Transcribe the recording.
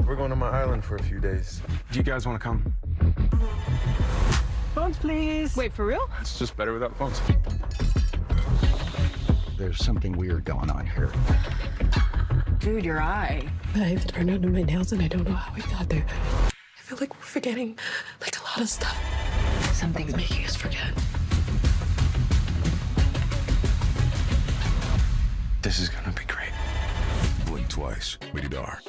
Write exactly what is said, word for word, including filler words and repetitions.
We're going to my island for a few days. Do you guys want to come? Phones, please. Wait, for real? It's just better without phones. There's something weird going on here. Dude, your eye. I've turned under my nails and I don't know how we got there. I feel like we're forgetting like a lot of stuff. Something's making us forget. This is gonna be great. Blink twice. Rated R.